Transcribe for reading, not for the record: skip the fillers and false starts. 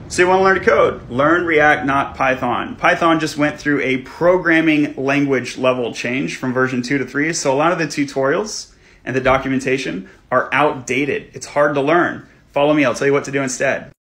So you want to learn to code. Learn React, not Python. Python just went through a programming language level change from version 2 to 3. So a lot of the tutorials and the documentation are outdated. It's hard to learn. Follow me, I'll tell you what to do instead.